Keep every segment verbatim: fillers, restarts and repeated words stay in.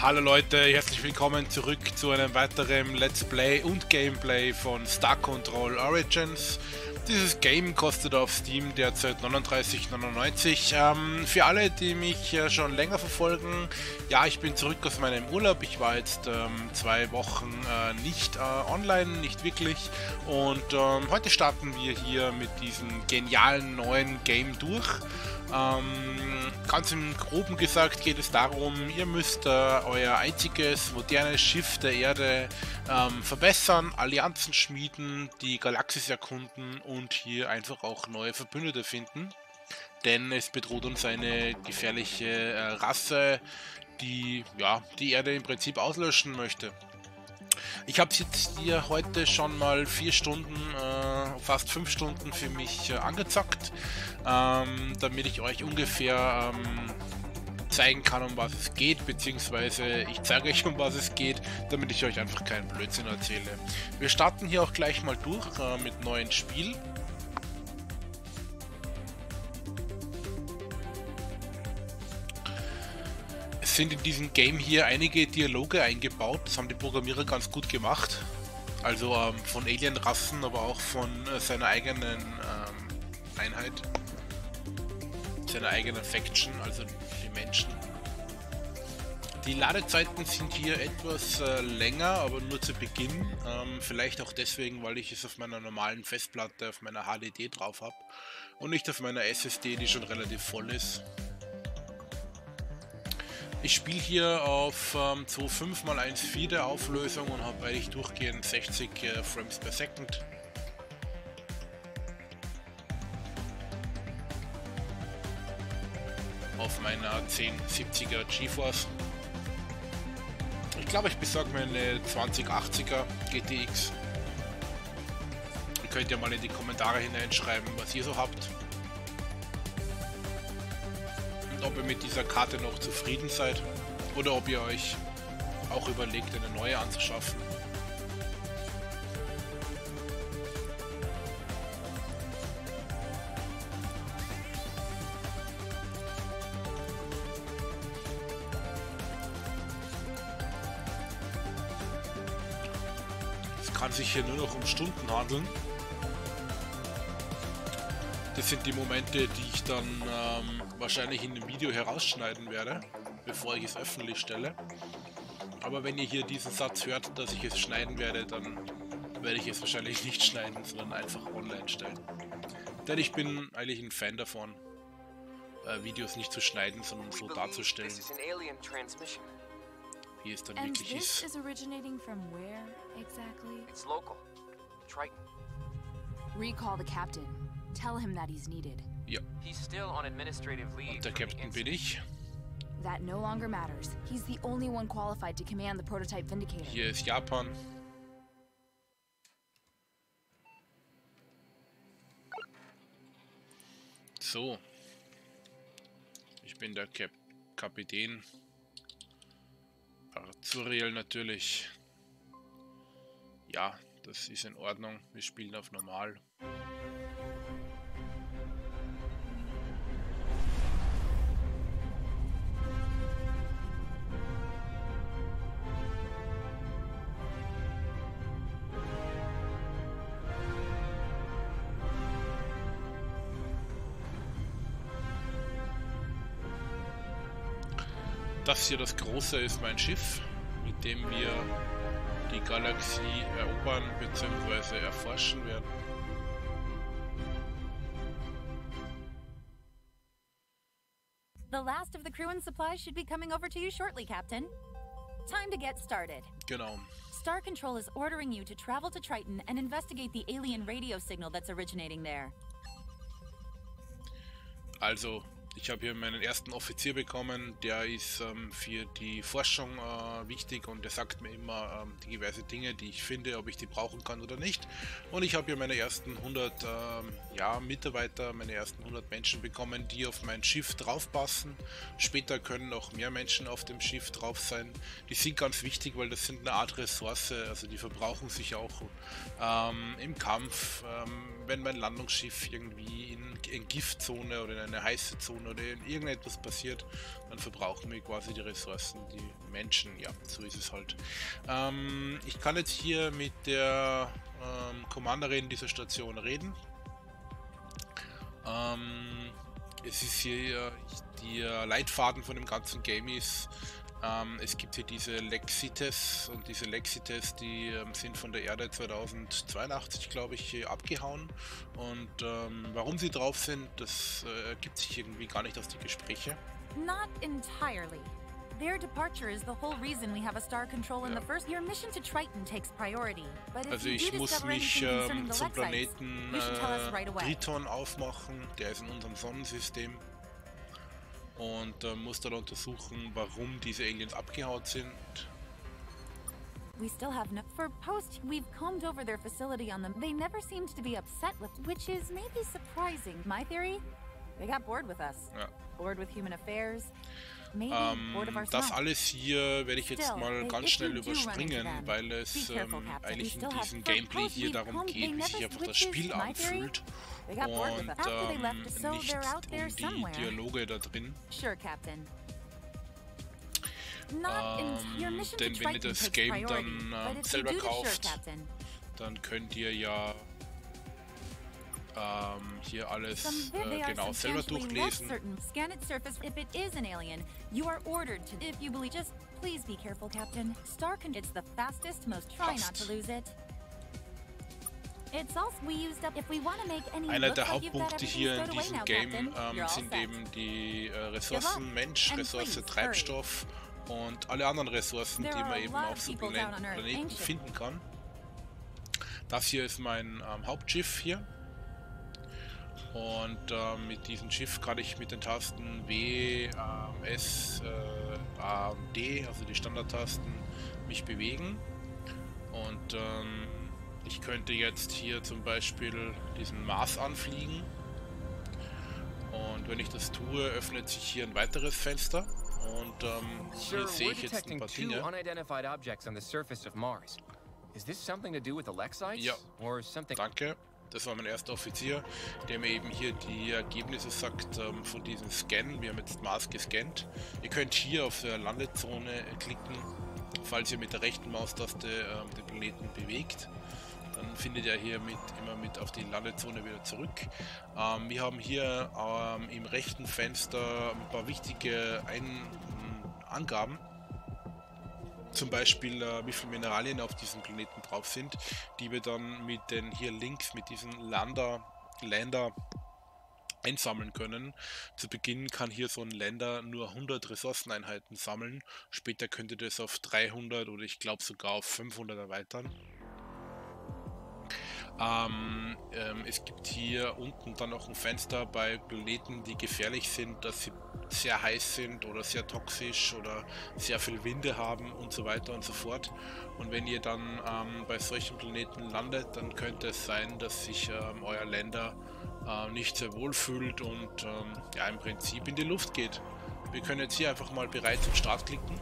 Hallo Leute, herzlich willkommen zurück zu einem weiteren Let's Play und Gameplay von Star Control Origins. Dieses Game kostet auf Steam derzeit neununddreißig neunundneunzig. Ähm, für alle, die mich äh, schon länger verfolgen, ja, ich bin zurück aus meinem Urlaub. Ich war jetzt ähm, zwei Wochen äh, nicht äh, online, nicht wirklich. Und ähm, heute starten wir hier mit diesem genialen neuen Game durch. Ähm, ganz im Groben gesagt geht es darum, ihr müsst äh, euer einziges modernes Schiff der Erde ähm, verbessern, Allianzen schmieden, die Galaxis erkunden und hier einfach auch neue Verbündete finden. Denn es bedroht uns eine gefährliche äh, Rasse, die ja, die Erde im Prinzip auslöschen möchte. Ich habe jetzt hier heute schon mal vier Stunden, äh, fast fünf Stunden für mich äh, angezockt, ähm, damit ich euch ungefähr ähm, zeigen kann, um was es geht, beziehungsweise ich zeige euch, um was es geht, damit ich euch einfach keinen Blödsinn erzähle. Wir starten hier auch gleich mal durch äh, mit neuen Spiel. Sind in diesem Game hier einige Dialoge eingebaut, das haben die Programmierer ganz gut gemacht. Also ähm, von Alien-Rassen, aber auch von äh, seiner eigenen ähm, Einheit, seiner eigenen Faction, also die Menschen. Die Ladezeiten sind hier etwas äh, länger, aber nur zu Beginn. Ähm, vielleicht auch deswegen, weil ich es auf meiner normalen Festplatte, auf meiner H D D drauf habe und nicht auf meiner S S D, die schon relativ voll ist. Ich spiele hier auf ähm, zwei Komma fünf mal eins Komma vier der Auflösung und habe eigentlich durchgehend sechzig äh, Frames per Second. Auf meiner zehn siebziger GeForce. Ich glaube, ich besorge mir eine zwanzig achtziger G T X. Ihr könnt ja mal in die Kommentare hineinschreiben, was ihr so habt. Ob ihr mit dieser Karte noch zufrieden seid oder ob ihr euch auch überlegt, eine neue anzuschaffen. Es kann sich hier nur noch um Stunden handeln. Das sind die Momente, die ich dann ähm, wahrscheinlich in dem Video herausschneiden werde, bevor ich es öffentlich stelle. Aber wenn ihr hier diesen Satz hört, dass ich es schneiden werde, dann werde ich es wahrscheinlich nicht schneiden, sondern einfach online stellen. Denn ich bin eigentlich ein Fan davon, äh, Videos nicht zu schneiden, sondern so darzustellen, wie es dann wirklich ist. Recall the captain. Tell him that he's needed. Ja. Und der Captain bin ich. That no longer matters. He's the only one qualified to command the prototype Vindicator. Hier ist Japan. So. Ich bin der Kap Kapitän. Arzuriel natürlich. Ja, das ist in Ordnung. Wir spielen auf normal. Das hier, das große, ist mein Schiff, mit dem wir die Galaxie erobern bzw. erforschen werden. The last of the crew and supplies should be coming over to you shortly, Captain. Time to get started. Genau. Star Control is ordering you to travel to Triton and investigate the alien radio signal that's originating there. Also, ich habe hier meinen ersten Offizier bekommen, der ist ähm, für die Forschung äh, wichtig und der sagt mir immer ähm, die diverse Dinge, die ich finde, ob ich die brauchen kann oder nicht. Und ich habe hier meine ersten hundert ähm, ja, Mitarbeiter, meine ersten hundert Menschen bekommen, die auf mein Schiff draufpassen. Später können noch mehr Menschen auf dem Schiff drauf sein. Die sind ganz wichtig, weil das sind eine Art Ressource, also die verbrauchen sich auch ähm, im Kampf. Ähm, wenn mein Landungsschiff irgendwie in, in Giftzone oder in eine heiße Zone oder in irgendetwas passiert, dann verbrauchen wir quasi die Ressourcen, die Menschen, ja, so ist es halt. Ähm, ich kann jetzt hier mit der ähm, Commanderin dieser Station reden. Ähm, es ist hier, der Leitfaden von dem ganzen Game ist, ähm, es gibt hier diese Lexites und diese Lexites, die ähm, sind von der Erde zweitausendzweiundachtzig, glaube ich, hier abgehauen, und ähm, warum sie drauf sind, das äh, ergibt sich irgendwie gar nicht aus den Gesprächen. Not entirely. Their departure is the whole reason we have a star control in Ja. the first. Your mission to Triton takes priority. But if Also you ich do muss discover mich anything concerning ähm, the zum Lexites, Planeten you should tell us right äh, away. Triton aufmachen, der ist in unserem Sonnensystem, und äh, muss dann untersuchen, warum diese Aliens abgehauen sind. We still have no for post. We've combed over their facility on them. They never seemed to be upset with, which is maybe surprising. My theory, they got bored with us. Ja. Bored with human affairs. Maybe Ähm, bored of our das smell. alles hier werde ich jetzt Still, mal if ganz you schnell do run into überspringen, them, weil be es careful, ähm, Captain. eigentlich We in still diesem have- for Gameplay post, hier we've darum combed- geht, they wie sich never einfach das switches, Spiel my theory. anfühlt, They got bored with und us. After they left ähm, us, so nicht they're out there um die somewhere. Dialoge da drin. Sure, Captain. Not in your Ähm, mission denn to wenn ihr Triton das takes Game priority. dann But ähm, if you selber do this, sure, kauft, Captain. dann könnt ihr ja ähm, hier alles Some äh, they are genau selber substantially less durchlesen. certain. Scan its surface. If it is an alien, you are ordered to. If you believe, just please be careful, Captain. Star con. It's the fastest. Most try not Fast. to lose it. It's also we used up. If we want to make any Einer look der like you've got Hauptpunkte everything hier in stowed away diesem now, Game Captain, ähm, you're all sind set. eben die äh, Ressourcen Mensch, And Ressource please, Treibstoff und alle anderen Ressourcen, There die man are a eben lot auf of so people Planet, down on Earth Planeten anxious. finden kann. Das hier ist mein ähm, Hauptschiff hier. Und ähm, mit diesem Schiff kann ich mit den Tasten W, ähm, S, äh, A und D, also die Standardtasten, mich bewegen. Und ähm, ich könnte jetzt hier zum Beispiel diesen Mars anfliegen. Und wenn ich das tue, öffnet sich hier ein weiteres Fenster. Und ähm, Sir, hier sehe we're ich jetzt ein detecting paar two Dinge. unidentified objects on the surface of Mars. Is this something to do with the Lexites? Ja. Or something? Danke. Das war mein erster Offizier, der mir eben hier die Ergebnisse sagt ähm, von diesem Scan. Wir haben jetzt Mars gescannt. Ihr könnt hier auf der Landezone äh, klicken, falls ihr mit der rechten Maustaste ähm, den Planeten bewegt. Dann findet ihr hier mit, immer mit auf die Landezone wieder zurück. Ähm, wir haben hier ähm, im rechten Fenster ein paar wichtige Ein Angaben. Zum Beispiel, äh, wie viele Mineralien auf diesem Planeten drauf sind, die wir dann mit den hier links, mit diesen Lander, Länder einsammeln können. Zu Beginn kann hier so ein Länder nur hundert Ressourceneinheiten sammeln. Später könnt ihr das auf dreihundert oder ich glaube sogar auf fünfhundert erweitern. Ähm, ähm, es gibt hier unten dann noch ein Fenster bei Planeten, die gefährlich sind, dass sie sehr heiß sind oder sehr toxisch oder sehr viel Winde haben und so weiter und so fort. Und wenn ihr dann ähm, bei solchen Planeten landet, dann könnte es sein, dass sich ähm, euer Länder äh, nicht sehr wohl fühlt und ähm, ja, im Prinzip in die Luft geht. Wir können jetzt hier einfach mal bereit zum Start klicken.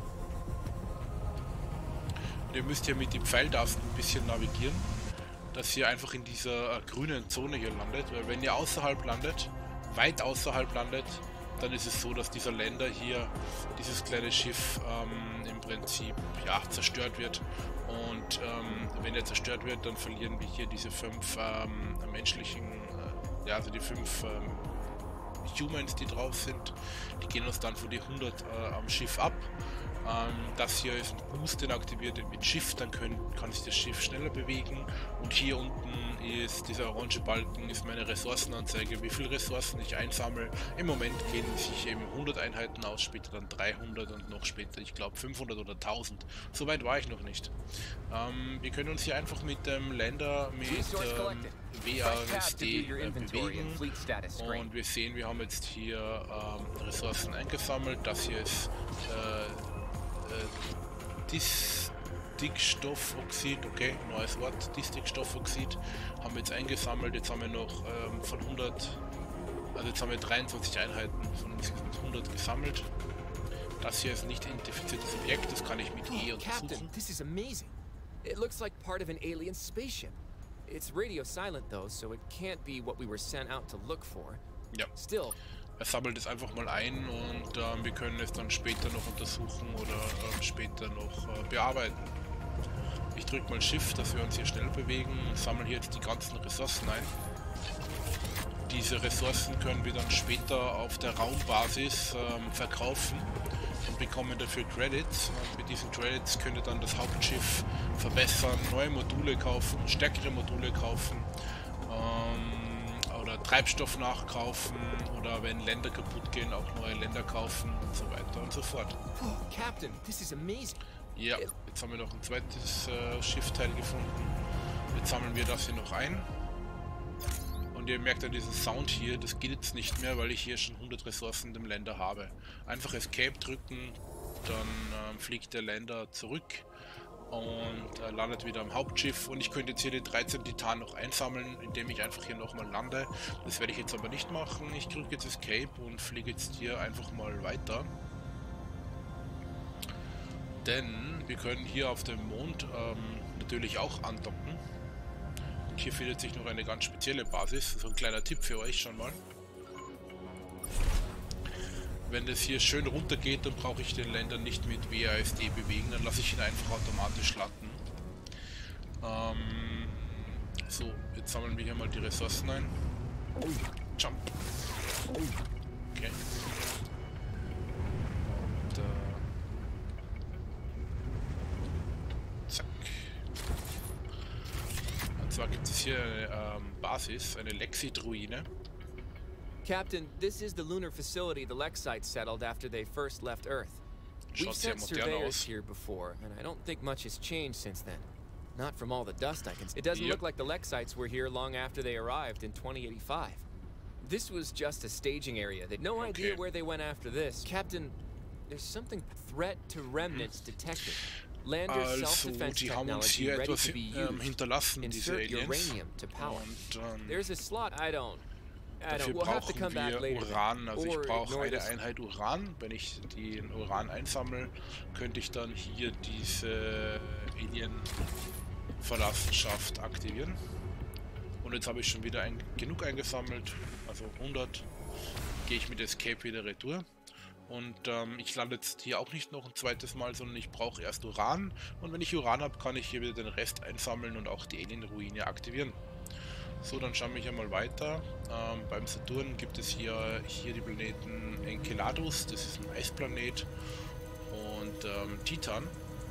Und ihr müsst hier mit den Pfeiltasten ein bisschen navigieren, dass ihr einfach in dieser äh, grünen Zone hier landet, weil wenn ihr außerhalb landet, weit außerhalb landet, dann ist es so, dass dieser Länder hier, dieses kleine Schiff ähm, im Prinzip ja, zerstört wird. Und ähm, wenn er zerstört wird, dann verlieren wir hier diese fünf ähm, menschlichen, äh, ja also die fünf ähm, Humans, die drauf sind. Die gehen uns dann von die hundert äh, am Schiff ab. Ähm, das hier ist ein Boost, den aktiviert ihr mit Shift, dann können, kann sich das Schiff schneller bewegen. Und hier unten ist dieser orange Balken, ist meine Ressourcenanzeige, wie viele Ressourcen ich einsammle. Im Moment gehen sich eben hundert Einheiten aus, später dann dreihundert und noch später, ich glaube fünfhundert oder tausend. So weit war ich noch nicht. Ähm, wir können uns hier einfach mit dem Länder mit ähm, W A S D äh, bewegen. Und wir sehen, wir haben jetzt hier ähm, Ressourcen eingesammelt. Das hier ist äh, äh, Distickstoffoxid, okay, neues Wort, Distickstoffoxid, haben wir jetzt eingesammelt. Jetzt haben wir noch ähm, von hundert, also jetzt haben wir dreiundzwanzig Einheiten von insgesamt hundert gesammelt. Das hier ist nicht identifiziertes Objekt, das kann ich mit E Captain, untersuchen. this is amazing. It looks like part of an alien spaceship. It's radio silent though, so it can't be what we were sent out to look for. Ja. Still. Er sammelt es einfach mal ein und ähm, wir können es dann später noch untersuchen oder ähm, später noch äh, bearbeiten. Ich drücke mal Shift, dass wir uns hier schnell bewegen und sammeln hier jetzt die ganzen Ressourcen ein. Diese Ressourcen können wir dann später auf der Raumbasis ähm, verkaufen und bekommen dafür Credits. Und mit diesen Credits könnt ihr dann das Hauptschiff verbessern, neue Module kaufen, stärkere Module kaufen ähm, oder Treibstoff nachkaufen oder wenn Länder kaputt gehen, auch neue Länder kaufen und so weiter und so fort. Oh, Captain, this is amazing. Ja, jetzt haben wir noch ein zweites äh, Schiffteil gefunden. Jetzt sammeln wir das hier noch ein. Und ihr merkt ja diesen Sound hier, das geht jetzt nicht mehr, weil ich hier schon hundert Ressourcen in dem Länder habe. Einfach Escape drücken, dann äh, fliegt der Länder zurück und äh, landet wieder am Hauptschiff. Und ich könnte jetzt hier die dreizehn Titan noch einsammeln, indem ich einfach hier nochmal lande. Das werde ich jetzt aber nicht machen. Ich drücke jetzt Escape und fliege jetzt hier einfach mal weiter. Denn wir können hier auf dem Mond ähm, natürlich auch andocken. Und hier findet sich noch eine ganz spezielle Basis. So ein kleiner Tipp für euch schon mal. Wenn das hier schön runter geht, dann brauche ich den Länder nicht mit W A S D bewegen. Dann lasse ich ihn einfach automatisch landen. Ähm, so, jetzt sammeln wir hier mal die Ressourcen ein. Jump. Okay. Und, äh, zack. Und zwar gibt es hier eine ähm, Basis, eine Lexid-Ruine. Captain, this is the lunar facility the Lexites settled after they first left Earth. We've Schaut sehr sent modern surveyors aus. here before, and I don't think much has changed since then. Not from all the dust I can see. It doesn't Yep. look like the Lexites were here long after they arrived in twenty eighty-five. This was just a staging area. They'd no idea Okay. where they went after this. Captain, there's something threat to remnants detected. Lander's Also, self-defense die haben uns technology hier ready etwas to be ähm, used. hinterlassen, diese Insert Aliens. uranium to power. Und ähm, There's a slot I don't. I dafür don't. We'll have to brauchen come back wir later. Uran. Also ich Or brauche ignore eine this. Einheit Uran. Wenn ich den Uran einsammle, könnte ich dann hier diese Alien-Verlassenschaft aktivieren. Und jetzt habe ich schon wieder ein, genug eingesammelt, also hundert. Gehe ich mit Escape wieder retour. Und ähm, ich lande jetzt hier auch nicht noch ein zweites Mal, sondern ich brauche erst Uran. Und wenn ich Uran habe, kann ich hier wieder den Rest einsammeln und auch die Alien-Ruine aktivieren. So, dann schauen wir hier mal weiter. Ähm, beim Saturn gibt es hier, hier die Planeten Enceladus, das ist ein Eisplanet, und ähm, Titan.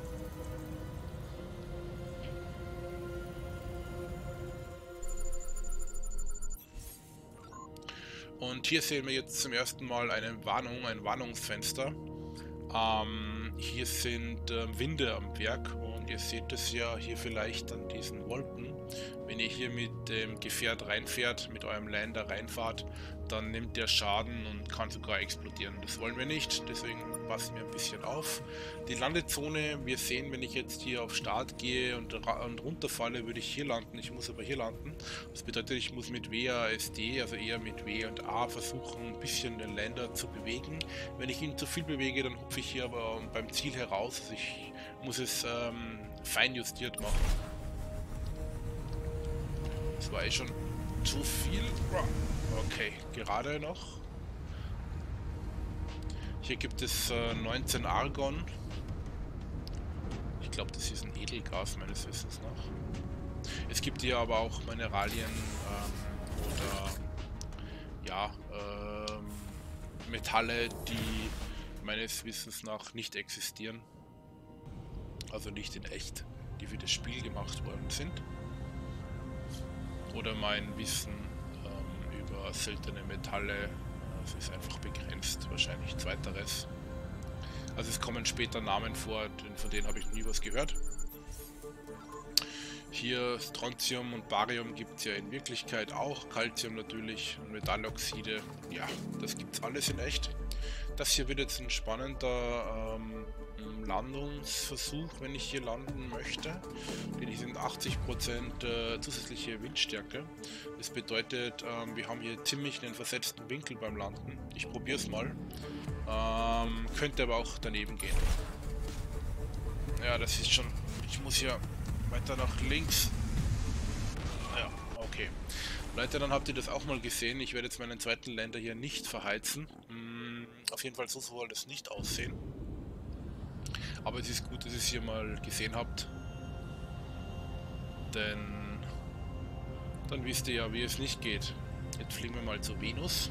Und hier sehen wir jetzt zum ersten Mal eine Warnung, ein Warnungsfenster. Ähm, hier sind äh, Winde am Werk und ihr seht es ja hier vielleicht an diesen Wolken. Wenn ihr hier mit dem Gefährt reinfährt, mit eurem Lander reinfahrt, dann nimmt der Schaden und kann sogar explodieren. Das wollen wir nicht, deswegen passen wir ein bisschen auf. Die Landezone, wir sehen, wenn ich jetzt hier auf Start gehe und, und runterfalle, würde ich hier landen. Ich muss aber hier landen. Das bedeutet, ich muss mit W A S D, also eher mit W und A, versuchen, ein bisschen den Lander zu bewegen. Wenn ich ihn zu viel bewege, dann hupfe ich hier aber beim Ziel heraus. Also ich muss es ähm, fein justiert machen. Das war eh schon zu viel. Okay, gerade noch. Hier gibt es äh, neunzehn Argon. Ich glaube, das ist ein Edelgas meines Wissens nach. Es gibt hier aber auch Mineralien ähm, oder ja, ähm, Metalle, die meines Wissens nach nicht existieren. Also nicht in echt, die für das Spiel gemacht worden sind. Oder mein Wissen ähm, über seltene Metalle, das ist einfach begrenzt, wahrscheinlich zweiteres. Also es kommen später Namen vor, von denen habe ich nie was gehört. Hier Strontium und Barium gibt es ja in Wirklichkeit auch, Calcium natürlich, Metalloxide, ja, das gibt es alles in echt. Das hier wird jetzt ein spannender ähm, Landungsversuch, wenn ich hier landen möchte. Denn hier sind achtzig Prozent äh, zusätzliche Windstärke. Das bedeutet, ähm, wir haben hier ziemlich einen versetzten Winkel beim Landen. Ich probiere es mal. Ähm, könnte aber auch daneben gehen. Ja, das ist schon... Ich muss hier weiter nach links. Okay. Leute, dann habt ihr das auch mal gesehen. Ich werde jetzt meinen zweiten Länder hier nicht verheizen. Hm, auf jeden Fall so soll das nicht aussehen. Aber es ist gut, dass ihr es hier mal gesehen habt. Denn dann wisst ihr ja, wie es nicht geht. Jetzt fliegen wir mal zur Venus.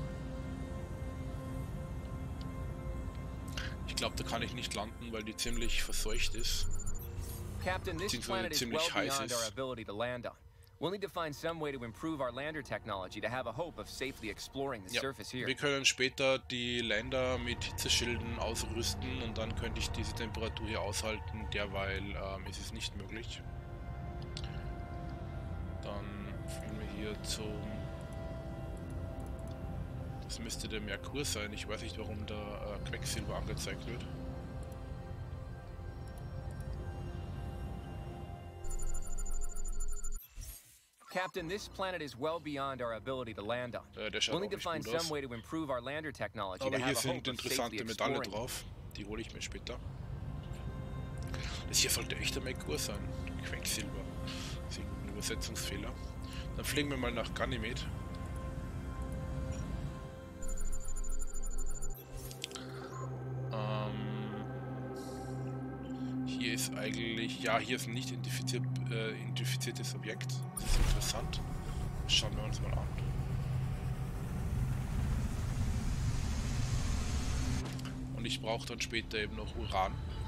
Ich glaube, da kann ich nicht landen, weil die ziemlich verseucht ist. Captain, this planet is well ziemlich heiß beyond our ist. ability to land on. We'll need to find some way to improve our lander technology to have a hope of safely exploring the Ja, surface here. wir können später die Länder mit Hitzeschilden ausrüsten und dann könnte ich diese Temperatur hier aushalten. Derweil ähm, ist es nicht möglich. Dann fliegen wir hier zum... Das müsste der Merkur sein. Ich weiß nicht, warum da äh, Quecksilber angezeigt wird. Captain, this planet is well beyond our ability to land on. Äh, der schaut We'll auch need to nicht find gut aus. some way to improve our lander technology Aber to hier have a sind hope of safely interessante Metalle exploring. drauf. Die hole ich mir später. Das hier sollte echt der Merkur sein. Quecksilber. Das ist ein Übersetzungsfehler. Dann fliegen wir mal nach Ganymed. Ähm, hier ist eigentlich... Ja, hier ist ein nicht identifizier, äh, identifiziertes Objekt. Das ist interessant. Das schauen wir uns mal an. Und ich brauche dann später eben noch Uran.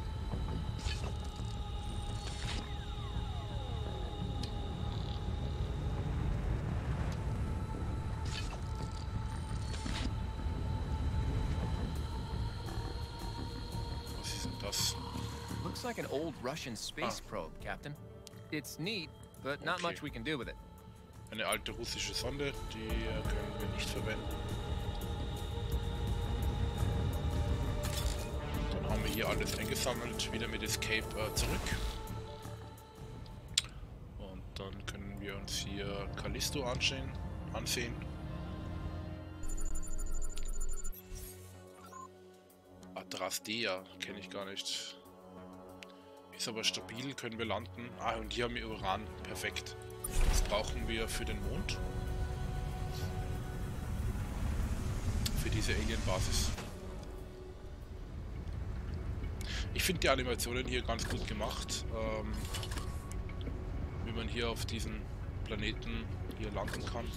Was ist denn das? Looks like an old Russian space Ah. probe, Captain. It's neat, but not Okay. much we can do with it. Eine alte russische Sonde, die äh, können wir nicht verwenden. Dann haben wir hier alles eingesammelt, wieder mit Escape äh, zurück. Und dann können wir uns hier Callisto ansehen. ansehen. Adrastea kenne ich gar nicht. Ist aber stabil, können wir landen. Ah, und hier haben wir Uran. Perfekt. Das brauchen wir für den Mond. Für diese Alien-Basis. Ich finde die Animationen hier ganz gut gemacht. Ähm, wie man hier auf diesen Planeten hier landen kann.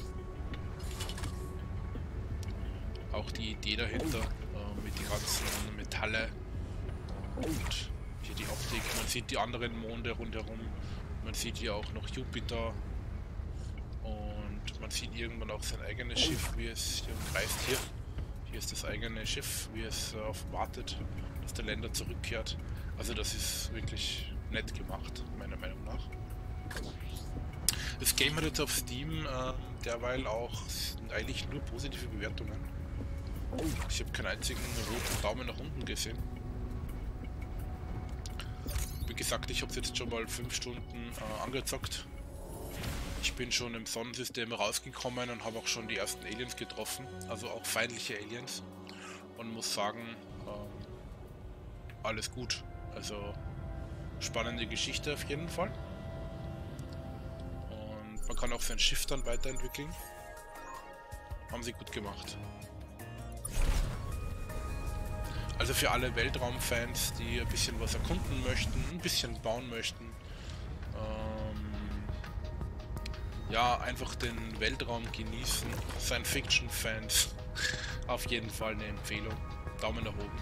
Auch die Idee dahinter, äh, mit den ganzen Metalle und hier die Optik. Man sieht die anderen Monde rundherum. Man sieht hier auch noch Jupiter. Und man sieht irgendwann auch sein eigenes Schiff, wie es hier kreist hier. Hier ist das eigene Schiff, wie es äh, auf wartet, dass der Länder zurückkehrt. Also das ist wirklich nett gemacht, meiner Meinung nach. Das Game hat jetzt auf Steam äh, derweil auch eigentlich nur positive Bewertungen. Ich habe keinen einzigen roten Daumen nach unten gesehen. Wie gesagt, ich habe es jetzt schon mal fünf Stunden äh, angezockt. Ich bin schon im Sonnensystem rausgekommen und habe auch schon die ersten Aliens getroffen, also auch feindliche Aliens. Und muss sagen, ähm, alles gut. Also spannende Geschichte auf jeden Fall. Und man kann auch sein Schiff dann weiterentwickeln. Haben sie gut gemacht. Also für alle Weltraumfans, die ein bisschen was erkunden möchten, ein bisschen bauen möchten. Ähm, ja, einfach den Weltraum genießen. Science-Fiction-Fans. Auf jeden Fall eine Empfehlung. Daumen nach oben.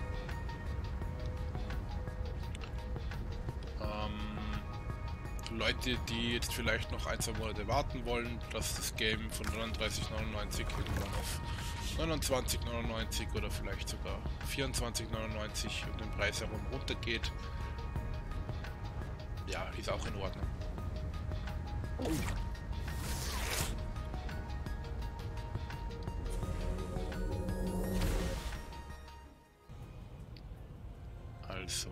Ähm, Leute, die jetzt vielleicht noch ein, zwei Monate warten wollen, dass das Game von neununddreißig neunundneunzig irgendwann auf neunundzwanzig neunundneunzig oder vielleicht sogar vierundzwanzig neunundneunzig und den Preis herum runtergeht. Ja, ist auch in Ordnung. Also.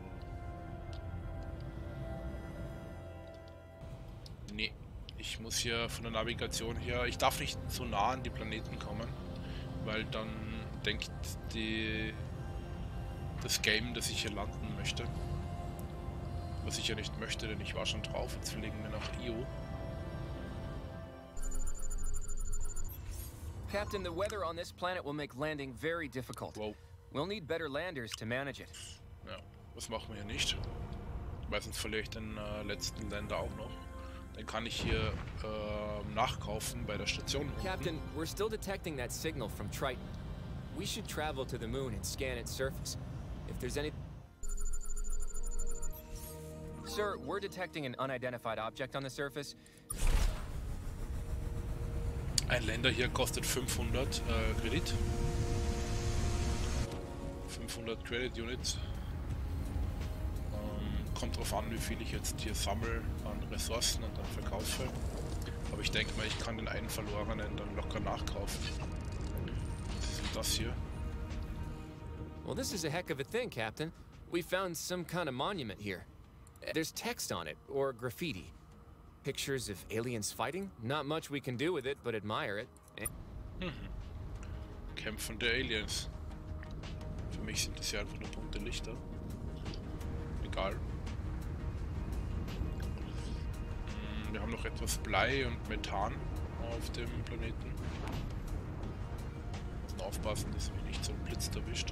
Nee, ich muss hier von der Navigation her, ich darf nicht so nah an die Planeten kommen, weil dann denkt die, das Game, dass ich hier landen möchte. Was ich ja nicht möchte, denn ich war schon drauf. Jetzt fliegen wir nach Io. Captain, the weather on this planet will make landing very difficult. Wow. We'll need better landers to manage it. Ja, das machen wir hier nicht. Weil sonst verliere ich den äh, letzten Länder auch noch. Dann kann ich hier äh, nachkaufen bei der Station. Captain, we're still detecting that signal from Triton. We should travel to the moon and scan its surface. If there's any... Sir, we're detecting an unidentified object on the surface. Ein Länder hier kostet fünfhundert äh, Kredit. fünfhundert Credit Units. Ähm, kommt drauf an, wie viel ich jetzt hier sammle an Ressourcen und dann verkaufe. Aber ich denke mal, ich kann den einen verlorenen dann locker nachkaufen. Was ist denn das hier? Well, this is a heck of a thing, Captain. We found some kind of monument here. There's text on it, or graffiti. Pictures of aliens fighting? Not much we can do with it, but admire it. Mhm. Kämpfen der Aliens. Für mich sind das ja einfach nur bunte Lichter. Egal. Wir haben noch etwas Blei und Methan auf dem Planeten. Müssen aufpassen, dass mich nicht so ein Blitz erwischt.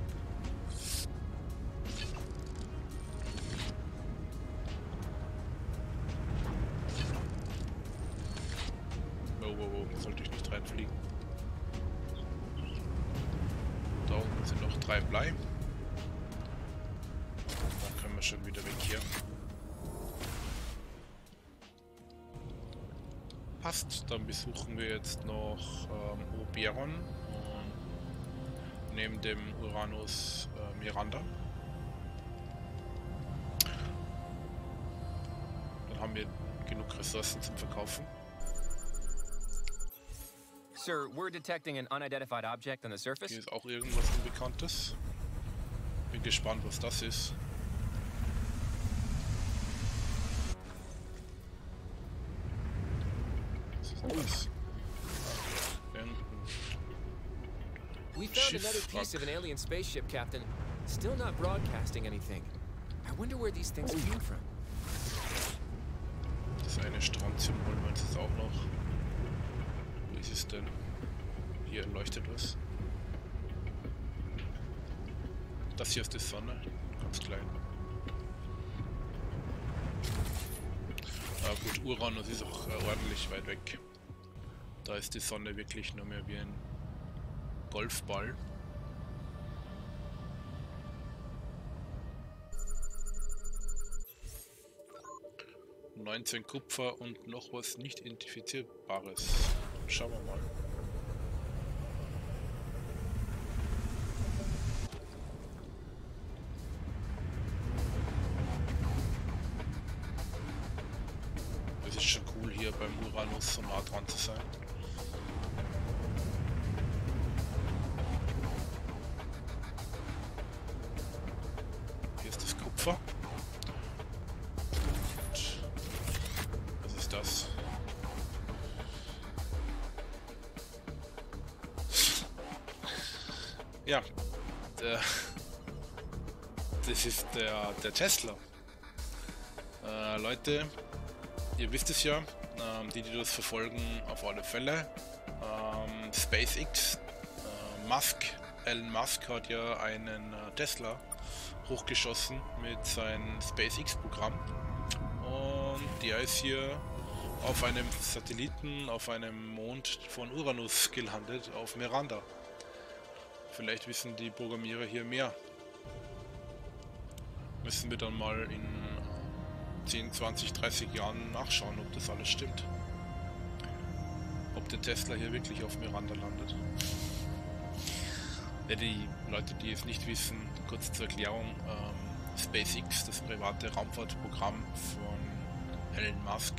Oh, oh, oh, da sollte ich nicht reinfliegen. Da unten sind noch drei Blei. Dann können wir schon wieder wegkehren. Passt, dann besuchen wir jetzt noch ähm, Oberon und neben dem Uranus äh, Miranda. Dann haben wir genug Ressourcen zum Verkaufen. Sir, we're detecting an unidentified object on the surface. Hier ist auch irgendwas Unbekanntes. Bin gespannt, was das ist. Was ist denn das? Irgendein We found another Schiff, piece fuck. of an alien spaceship, Captain. Still not broadcasting anything. I wonder where these things came from. Das eine Strontium holen wir uns jetzt auch noch. Wo ist es denn? Hier leuchtet was. Das hier ist die Sonne, ganz klein. Aber gut, Uranus ist auch äh, ordentlich weit weg. Da ist die Sonne wirklich nur mehr wie ein Golfball. neunzehn Kupfer und noch was nicht identifizierbares. Schauen wir mal. Es ist schon cool, hier beim Uranus so nah dran zu sein. Hier ist das Kupfer. Was ist das? Ja, der, das ist der, der Tesla. Äh, Leute, ihr wisst es ja, ähm, die, die das verfolgen, auf alle Fälle. Ähm, SpaceX, äh, Musk, Elon Musk hat ja einen äh, Tesla hochgeschossen mit seinem SpaceX-Programm. Und der ist hier auf einem Satelliten, auf einem Mond von Uranus gelandet, auf Miranda. Vielleicht wissen die Programmierer hier mehr. Müssen wir dann mal in zehn, zwanzig, dreißig Jahren nachschauen, ob das alles stimmt. Ob der Tesla hier wirklich auf Miranda landet. Ja, die Leute, die es nicht wissen, kurz zur Erklärung. Ähm, SpaceX, das private Raumfahrtprogramm von Elon Musk,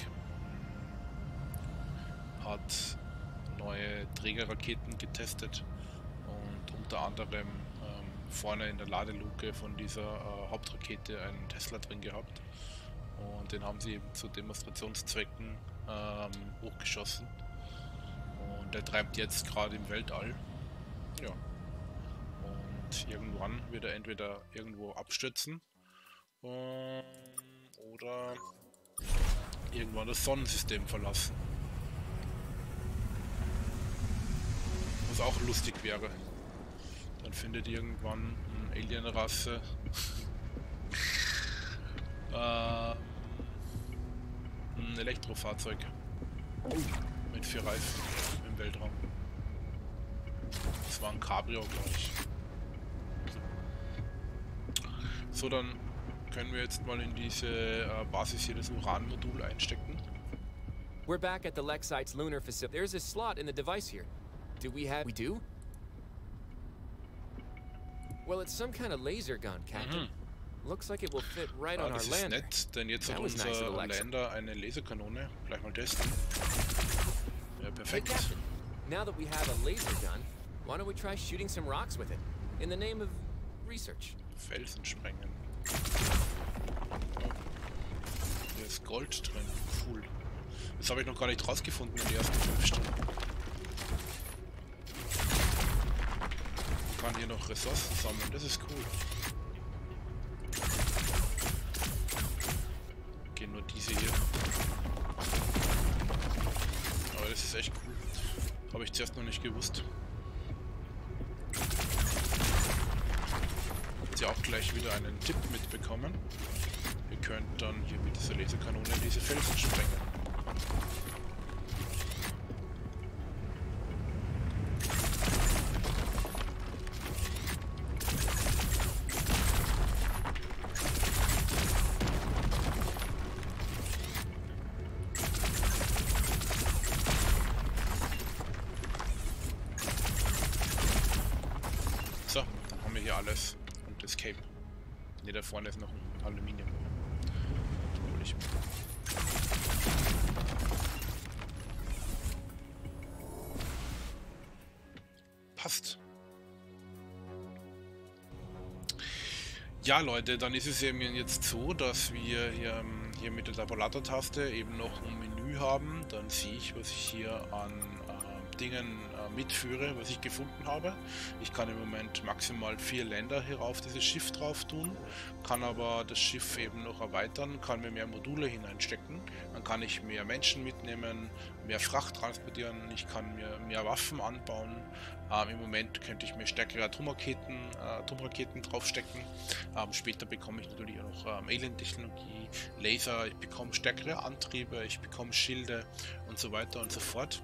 hat neue Trägerraketen getestet. Und unter anderem ähm, vorne in der Ladeluke von dieser äh, Hauptrakete einen Tesla drin gehabt. Und den haben sie eben zu Demonstrationszwecken ähm, hochgeschossen. Und der treibt jetzt gerade im Weltall. Ja. Und irgendwann wird er entweder irgendwo abstürzen ähm, oder irgendwann das Sonnensystem verlassen. Was auch lustig wäre. Dann findet irgendwann eine Alien-Rasse äh, ein Elektrofahrzeug mit vier Reifen im Weltraum. Das war ein Cabrio, glaube ich. So, dann können wir jetzt mal in diese äh, Basis hier das Uran-Modul einstecken. We're back at the Lexite's lunar facility. There's a slot in the device here. Do we have... We do? Well, it's some kind of laser gun, Captain. Mhm. Looks like it will fit right ah, on our das lander. ist nett, denn jetzt hat That unser nice Lander eine Laserkanone. Gleich mal testen. Ja, perfekt. Hey, Captain, now that we have a laser gun, why don't we try shooting some rocks with it? In the name of research. Felsen sprengen. Oh. Hier ist Gold drin. Cool. Das habe ich noch gar nicht rausgefunden in den ersten fünf Stunden. Ich kann hier noch Ressourcen sammeln, das ist cool. Gehen nur diese hier. Aber das ist echt cool. Habe ich zuerst noch nicht gewusst. Habt ihr auch gleich wieder einen Tipp mitbekommen. Ihr könnt dann hier mit dieser Laserkanone diese Felsen sprengen. So, dann haben wir hier alles und Escape. Ne, da vorne ist noch ein Aluminium. Hol ich mir. Passt. Ja, Leute, dann ist es eben jetzt so, dass wir hier, hier mit der Tabulator-Taste eben noch ein Menü haben. Dann sehe ich, was ich hier an äh, Dingen äh, mitführe, was ich gefunden habe. Ich kann im Moment maximal vier Länder hier auf dieses Schiff drauf tun, kann aber das Schiff eben noch erweitern, kann mir mehr Module hineinstecken. Dann kann ich mehr Menschen mitnehmen, mehr Fracht transportieren, ich kann mir mehr Waffen anbauen. Ähm, Im Moment könnte ich mir stärkere Atomraketen, äh, Atomraketen draufstecken. Ähm, später bekomme ich natürlich auch noch ähm, Alien-Technologie, Laser, ich bekomme stärkere Antriebe, ich bekomme Schilde und so weiter und so fort.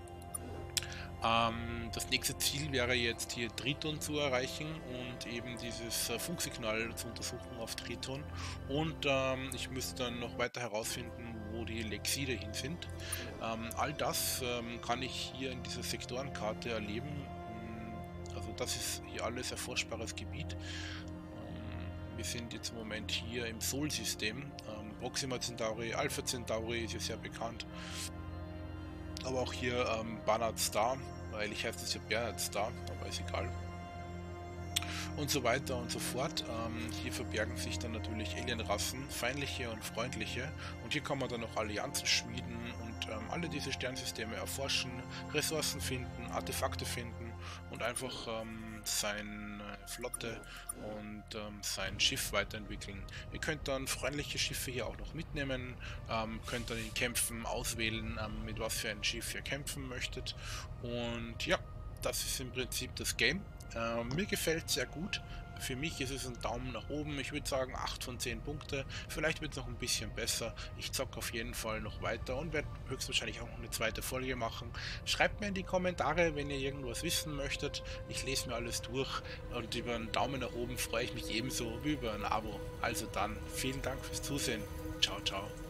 Ähm, das nächste Ziel wäre jetzt hier Triton zu erreichen und eben dieses äh, Funksignal zu untersuchen auf Triton. Und ähm, ich müsste dann noch weiter herausfinden, wo die Lexide hin sind. Ähm, all das ähm, kann ich hier in dieser Sektorenkarte erleben. Also das ist hier alles erforschbares Gebiet. Ähm, wir sind jetzt im Moment hier im Sol-System. Ähm, Proxima Centauri, Alpha Centauri ist ja sehr bekannt. Aber auch hier ähm, Barnard Star, weil ich heiße es ja Bernard Star, aber ist egal. Und so weiter und so fort. Ähm, hier verbergen sich dann natürlich Alienrassen, feindliche und freundliche. Und hier kann man dann noch Allianzen schmieden und ähm, alle diese Sternsysteme erforschen, Ressourcen finden, Artefakte finden und einfach ähm, seine Flotte und ähm, sein Schiff weiterentwickeln. Ihr könnt dann freundliche Schiffe hier auch noch mitnehmen, ähm, könnt dann in Kämpfen auswählen, ähm, mit was für ein Schiff ihr kämpfen möchtet. Und ja, das ist im Prinzip das Game. Äh, mir gefällt es sehr gut. Für mich ist es ein Daumen nach oben. Ich würde sagen acht von zehn Punkte. Vielleicht wird es noch ein bisschen besser. Ich zocke auf jeden Fall noch weiter und werde höchstwahrscheinlich auch noch eine zweite Folge machen. Schreibt mir in die Kommentare, wenn ihr irgendwas wissen möchtet. Ich lese mir alles durch und über einen Daumen nach oben freue ich mich ebenso wie über ein Abo. Also dann, vielen Dank fürs Zusehen. Ciao, ciao.